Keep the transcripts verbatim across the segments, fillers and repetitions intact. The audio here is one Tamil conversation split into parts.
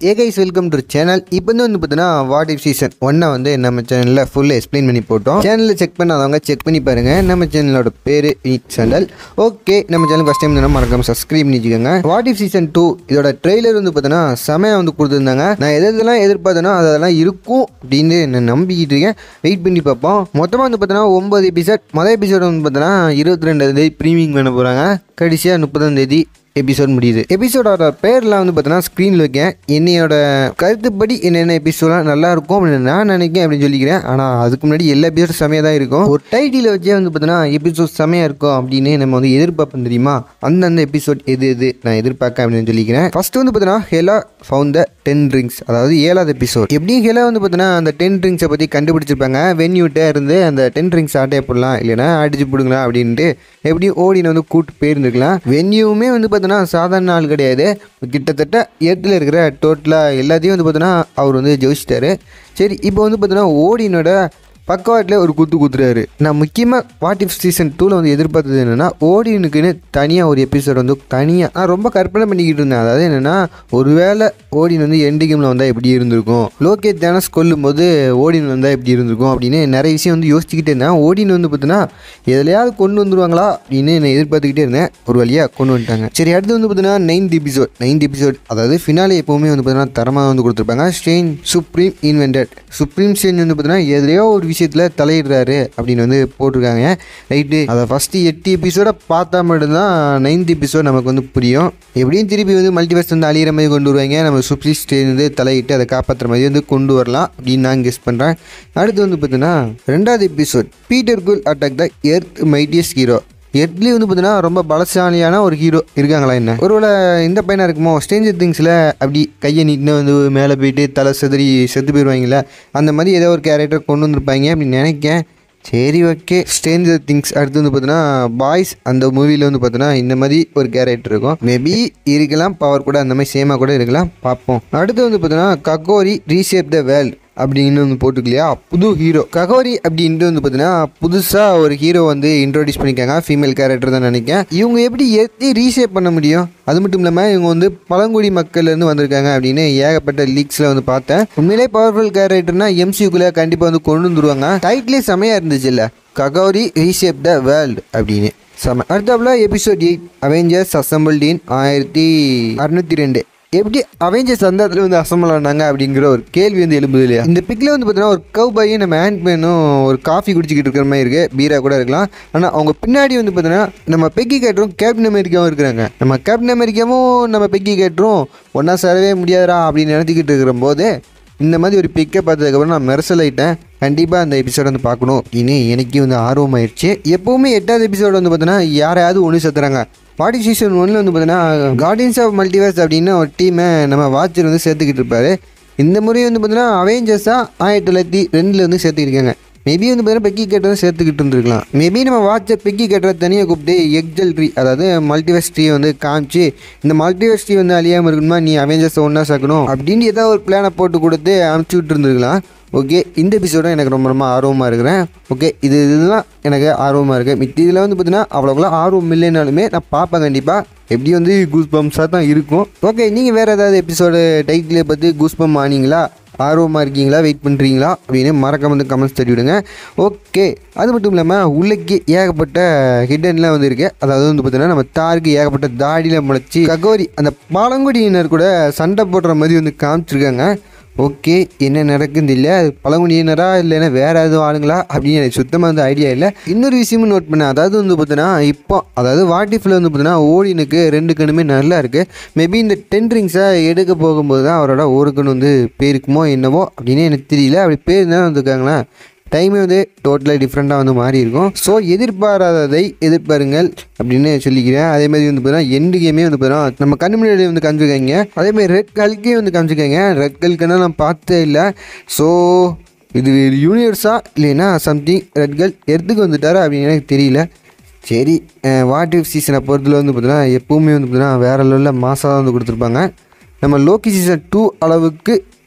Hey guys, welcome to the channel. இப்போ வந்து பார்த்தீங்கன்னா வாட் இஃப் சீசன் ஒன்னை வந்து நம்ம சேனலில் ஃபுல்லாக எக்ஸ்பிளைன் பண்ணி போட்டோம். சேனலில் செக் பண்ணாதவங்க செக் பண்ணி பாருங்கள். நம்ம சேனலோட பேர் Vineeth Sandal. ஓகே, நம்ம சேனல் ஃபஸ்ட் டைம் தான் மறக்காம சப்ஸ்கிரைப் பண்ணிச்சுக்கோங்க. வாட் இஃப் சீசன் டூ இதோட ட்ரெய்லர் வந்து பார்த்தீங்கன்னா செமையாக வந்து கொடுத்துருந்தாங்க. நான் எது எதெல்லாம் எதிர்பார்த்தேன்னா அதெல்லாம் இருக்கும் அப்படின்னு நான் நம்பிக்கிட்டு இருக்கேன். வெயிட் பண்ணி பார்ப்போம். மொத்தமாக வந்து பார்த்தீங்கன்னா ஒம்பது எபிசோட். மொதல் எபிசோட் வந்து பார்த்தீங்கன்னா இருபத்தி ரெண்டாம் தேதி ப்ரீமியம் பண்ண போகிறாங்க. கடைசியாக முப்பதாம் தேதி எபிசோட் முடியுது. எபிசோடோட பேர்லாம் வந்து பார்த்தீங்கன்னா ஸ்க்ரீனில் வைக்கேன். என்னையோட கருத்துப்படி என்னென்ன எபிசோட்லாம் நல்லா இருக்கும் அப்படின்னு நான் நினைக்கிறேன் அப்படின்னு சொல்லிக்கிறேன். ஆனால் அதுக்கு முன்னாடி எல்லா எபிசோடும் செமையாக தான் இருக்கும். ஒரு டைட்டில் வச்சே வந்து பார்த்தீங்கன்னா எபிசோட் செமையாக இருக்கும் அப்படின்னு நம்ம வந்து எதிர்பார்ப்போம் தெரியுமா. அந்தந்த எபிசோட் எது எது நான் எதிர்பார்க்க அப்படின்னு சொல்லிக்கிறேன். ஃபர்ஸ்ட் வந்து பார்த்தீங்கன்னா Hela found the ten rings, அதாவது ஏழாவது எபிசோட். எப்படியும் ஹெலா வந்து பார்த்தீங்கன்னா அந்த டென் ரிங்ஸை பற்றி கண்டுபிடிச்சிருப்பாங்க. வென்யூட்டே இருந்து அந்த டென் ரிங்ஸ் ஆட்டே போடலாம் இல்லைன்னா அடிச்சு போடுங்களா அப்படின்ட்டு எப்படியும் ஓடின்னு வந்து கூட்டு போயிருந்துருக்கலாம். வென்யூமே வந்து பார்த்தீங்கன்னா சாதாரண ஆள் கிடையாது. கிட்டத்தட்ட ஏட்டில் இருக்கிற டோட்டலாக எல்லாத்தையும் வந்து பார்த்தீங்கன்னா அவர் வந்து ஜெயிச்சிட்டாரு. சரி, இப்போ வந்து பார்த்தீங்கன்னா ஓடினோட பக்கவாட்டில் ஒரு குத்து குத்துறாரு. நான் முக்கியமாக வாட் இஃப் சீசன் டூவில் வந்து எதிர்பார்த்தது என்னென்னா ஓடினுக்குன்னு தனியாக ஒரு எபிசோட் வந்து தனியாக நான் ரொம்ப கற்பனை பண்ணிக்கிட்டு இருந்தேன். அதாவது என்னென்னா ஒருவேளை ஓடின் வந்து எண்டு கேமில் வந்தால் எப்படி இருந்திருக்கும், லோகேஷ் தானஸ் கொல்லும் போது ஓடின் வந்தால் எப்படி இருந்திருக்கும் அப்படின்னு நிறைய விஷயம் வந்து யோசிச்சுக்கிட்டே இருந்தேன். ஓடின் வந்து பார்த்தீங்கன்னா எதுலையாவது கொண்டு வந்துருவாங்களா அப்படின்னு நான் எதிர்பார்த்துக்கிட்டே இருந்தேன். ஒரு வழியாக கொண்டு வந்துட்டாங்க. சரி, அடுத்து வந்து பார்த்தீங்கன்னா நைன்த் எபிசோட். நைன்த் எபிசோட் அதாவது ஃபினாலே எப்போவுமே வந்து பார்த்தீங்கன்னா தரமாக வந்து கொடுத்துருப்பாங்க. Strange supreme invented. Supreme strange வந்து பார்த்தீங்கன்னா எதுலையோ ஒரு விஷயத்தில் தலையிடுறாரு அப்படின்னு வந்து போட்டிருக்காங்க. ரைட்டு, அதை ஃபஸ்ட்டு எட்டு எபிசோட பார்த்தா மட்டும்தான் நைன்த் எபிசோட் நமக்கு வந்து புரியும். எப்படியும் திருப்பி வந்து மல்டிவர்ஸ் வந்து அழியிற மாதிரி கொண்டு வருவாங்க. நம்ம சுப்ரீம் ஸ்ட்ரேஞ்ச் வந்து தலையிட்டு அதை காப்பாற்றுற மாதிரி வந்து கொண்டு வரலாம் அப்படின்னு நான் கெஸ் பண்ணுறேன். அடுத்து வந்து பார்த்தீங்கன்னா ரெண்டாவது episode Peter Quill attack the earth mightiest hero. எர்த்லேயே வந்து பார்த்தீங்கன்னா ரொம்ப பலசாலியான ஒரு ஹீரோ இருக்காங்களா என்ன, ஒருவேளை இந்த பையனாக இருக்குமோ. ஸ்ட்ரேஞ்சர் திங்ஸில் அப்படி கையை நீட்டினா வந்து மேலே போயிட்டு தலை செதறி செத்து போயிடுவாங்களே, அந்த மாதிரி ஏதோ ஒரு கேரக்டர் கொண்டு வந்திருப்பாங்க அப்படின்னு நினைக்கேன். சரி, ஓகே. ஸ்ட்ரேஞ்சர் திங்ஸ் அடுத்து வந்து பார்த்தீங்கன்னா பாய்ஸ் அந்த மூவியில் வந்து பார்த்தீங்கன்னா இந்த மாதிரி ஒரு கேரக்டர் இருக்கும். மேபி இருக்கலாம், பவர் கூட அந்த மாதிரி சேமாக கூட இருக்கலாம், பார்ப்போம். அடுத்து வந்து பார்த்தீங்கன்னா ககோரி ரீஷேப் த வேர்ல்ட் அப்படின்னு வந்து போட்டுக்கலையா, புது ஹீரோ ககோரி அப்படின்ட்டு வந்து பார்த்தீங்கன்னா புதுசாக ஒரு ஹீரோ வந்து இன்ட்ரோடியூஸ் பண்ணியிருக்காங்க. ஃபீமேல் கேரக்டர் தான் நினைக்கிறேன். இவங்க எப்படி எப்படி ரீஷேப் பண்ண முடியும்? அது மட்டும் இல்லாமல் இவங்க வந்து பழங்குடி மக்கள்லேருந்து வந்திருக்காங்க அப்படின்னு ஏகப்பட்ட லீக்ஸில் வந்து பார்த்தேன். உண்மையிலே பவர்ஃபுல் கேரக்டர்னா எம்சியூக்குள்ளே கண்டிப்பாக வந்து கொண்டு வந்துருவாங்க. டைட்டிலே செமையாக இருந்துச்சு இல்லை, ககோரி ரீஷேப் த வேர்ல்டு அப்படின்னு செம. அடுத்தாப்புல episode eight Avengers assembled in ஆயிரத்தி அறுநூத்தி ரெண்டு. எப்படி அவெஞ்சர்ஸ் அந்த இடத்துல வந்து அசம்பிள் ஆனாங்க அப்படிங்கிற ஒரு கேள்வி வந்து எழும்புது இல்லையா. இந்த பிக்கில் வந்து பார்த்தீங்கன்னா ஒரு கவ்பாயும் நம்ம ஹேண்ட்மேனும் ஒரு காஃபி குடிச்சிக்கிட்டு இருக்கிற மாதிரி இருக்குது. பீரா கூட இருக்கலாம். ஆனால் அவங்க பின்னாடி வந்து பார்த்தீங்கன்னா நம்ம பெக்கி கேட்டரும் கேப்டன் அமெரிக்காவும் இருக்கிறாங்க. நம்ம கேப்டன் அமெரிக்காவும் நம்ம பெக்கி கேட்டரும் ஒன்றா சேரவே முடியாதா அப்படின்னு நினச்சிக்கிட்டு இருக்கிற போது இந்த மாதிரி ஒரு பிக்கை பார்த்ததுக்கப்புறம் நான் மெர்சல் ஆகிட்டேன். கண்டிப்பாக அந்த எபிசோட் வந்து பார்க்கணும் அப்படின்னு எனக்கு வந்து ஆர்வமாயிடுச்சு. எப்போவுமே எட்டாவது எபிசோடு வந்து பார்த்தீங்கன்னா யாரையாவது ஒன்று சேர்த்துறாங்க. பாடி சீசன் ஒன்றில் வந்து பார்த்தீங்கன்னா கார்டியன்ஸ் ஆஃப் மல்டிவர்ஸ் அப்படின்னு ஒரு டீமை நம்ம வாட்சர் வந்து சேர்த்துக்கிட்டு இருப்பார். இந்த முறை வந்து பார்த்தீங்கன்னா அவெஞ்சர்ஸாக ஆயிரத்தி தொள்ளாயிரத்தி ரெண்டில் வந்து சேர்த்துக்கிருக்காங்க. மேபி வந்து பார்த்தீங்கன்னா பெக்கி கேட்டரை சேர்த்துக்கிட்டு இருந்துருக்கலாம். மேபி நம்ம வாட்சர் பெக்கி கேட்டரை தனியாக கூப்பிட்டு எக்ஜல் ட்ரீ அதாவது மல்டிவர்ஸ் ட்ரீ வந்து காமிச்சு இந்த மல்டிவர்ஸ் ட்ரீ வந்து அழியாமல் இருக்கணுமா, நீ அவெஞ்சர்ஸை ஒன்றா சேர்க்கணும் அப்படின்னு ஏதாவது ஒரு பிளானை போட்டு கொடுத்து அனுப்பிச்சி விட்டு இருந்துருக்கலாம். ஓகே, இந்த எபிசோடும் எனக்கு ரொம்ப ரொம்ப ஆர்வமாக இருக்கிறேன். ஓகே, இது இதுதான் எனக்கு ஆர்வமாக இருக்குது. மித்தி இதில் வந்து பார்த்தீங்கன்னா அவ்வளோக்குலாம் ஆர்வம் இல்லைனாலுமே நான் பார்ப்பேன் கண்டிப்பாக. எப்படி வந்து கூஸ் பம்ப்ஸாக தான் இருக்கும். ஓகே, நீங்கள் வேறு ஏதாவது எபிசோடு டைட்டிலை பற்றி கூஸ் பம்ப் ஆனீங்களா, ஆர்வமாக இருக்கீங்களா, வெயிட் பண்ணுறீங்களா அப்படின்னு மறக்காம வந்து கமெண்ட்ஸ் தெரிவிடுங்க. ஓகே, அது மட்டும் இல்லாமல் உள்ளக்கு ஏகப்பட்ட ஹிடன்லாம் வந்து இருக்குது. அதாவது வந்து பார்த்தீங்கன்னா நம்ம தாருக்கு ஏகப்பட்ட தாடியில் முளைச்சி ககோரி அந்த பழங்குடியினர் கூட சண்டை போடுற மாதிரி வந்து காமிச்சிருக்காங்க. ஓகே, என்ன நடக்குது இல்லை, அது பழங்குடியினரா இல்லைன்னா வேறு எதுவும் ஆளுங்களா அப்படின்னு எனக்கு சுத்தமாக வந்து ஐடியா இல்லை. இன்னொரு விஷயமும் நோட் பண்ணேன். அதாவது வந்து பார்த்தீங்கன்னா இப்போ அதாவது வாட்டிஃபில் வந்து பார்த்தீங்கன்னா ஓடினுக்கு ரெண்டு கண்ணுமே நல்லா இருக்குது. மேபி இந்த டென் ரிங்ஸை எடுக்க போகும்போது தான் அவரோட ஒரு கண் வந்து பேருக்குமோ என்னவோ அப்படின்னு எனக்கு தெரியல. அப்படி பேர் தான் வந்துருக்காங்களா, டைமே வந்து டோட்டலாக டிஃப்ரெண்ட்டாக வந்து மாறி இருக்கும். ஸோ எதிர்பாராததை எதிர்பாருங்கள் அப்படின்னு சொல்லிக்கிறேன். அதேமாதிரி வந்து பார்த்தீங்கன்னா எண்டு கேமே வந்து பார்த்தீங்கன்னா நம்ம கண்ணு முன்னாடி வந்து காமிச்சிருக்காங்க. அதேமாதிரி ரெட் கல்கே வந்து காமிச்சிருக்காங்க. ரெட் கல்க்குன்னா நான் பார்த்தே இல்லை. ஸோ இது யூனிவர்ஸா இல்லைன்னா சம்திங் ரெட் கல் எர்த்துக்கு வந்துட்டாரா அப்படின்னு எனக்கு தெரியல. சரி, வாட் இஃப் சீசனை பொறுத்தல வந்து பார்த்தீங்கன்னா எப்போவுமே வந்து பார்த்தீங்கன்னா வேறு லெவலில் மாசாக வந்து கொடுத்துருப்பாங்க. நம்ம லோக்கி சீசன் டூ அளவுக்கு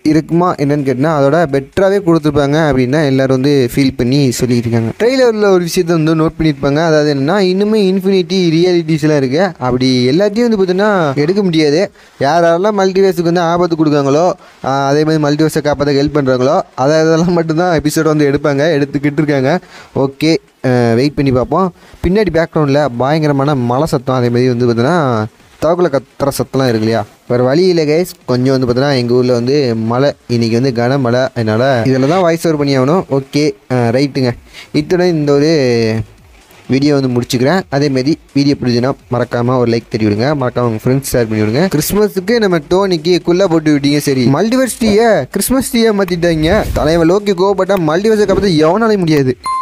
இருக்குமா என்னன்னு கேட்டால் அதோட பெட்டராகவே கொடுத்துருப்பாங்க அப்படின்னு எல்லோரும் வந்து ஃபீல் பண்ணி சொல்லிக்கிட்டு இருக்காங்க. ட்ரெய்லரில் ஒரு விஷயத்தை வந்து நோட் பண்ணியிருப்பாங்க. அதாவது என்னென்னா இன்னுமே இன்ஃபினிட்டி ரியாலிட்டிஸ்லாம் இருக்குது. அப்படி எல்லாத்தையும் வந்து பார்த்தீங்கன்னா எடுக்க முடியாது. யார் யாரெல்லாம் மல்டிவேர்ஸுக்கு வந்து ஆபத்து கொடுக்காங்களோ அதே மாதிரி மல்டிவேர்ஸை காப்பாற்ற ஹெல்ப் பண்ணுறாங்களோ அதை அதெல்லாம் மட்டும்தான் எபிசோட வந்து எடுப்பாங்க, எடுத்துக்கிட்டு இருக்காங்க. ஓகே, வெயிட் பண்ணி பார்ப்போம். பின்னாடி பேக்ரவுண்டில் பயங்கரமான மழை சத்தம், அதே மாதிரி வந்து பார்த்தீங்கன்னா தவக்குள்ள கத்துற சத்தம்லாம் இருக்கு இல்லையா. வேறு வழி இல்லை கைஸ், கொஞ்சம் வந்து பார்த்தீங்கன்னா எங்கள் ஊரில் வந்து மழை இன்றைக்கி வந்து கனமழை, அதனால் இதில் தான் வாய்ஸ் ஓவர் பண்ணி ஆகணும். ஓகே ரைட்டுங்க, இத்துடன் இந்த ஒரு வீடியோ வந்து முடிச்சுக்கிறேன். அதேமாரி வீடியோ பிடிச்சுன்னா மறக்காமல் ஒரு லைக் தட்டி விடுங்க, மறக்காமல் உங்கள் ஃப்ரெண்ட்ஸ் ஷேர் பண்ணி விடுங்க. கிறிஸ்மஸுக்கு நம்ம டோனிக்கு குள்ளா போட்டு விட்டீங்க, சரி மல்டிவர்ஸ் டீயை கிறிஸ்மஸ் டீயை மாற்றிட்டாங்க. தலைவன் லோக்கி கோவப்பட்டால் மல்டிவர்ஸை காப்பாற்ற எவனாலே முடியாது.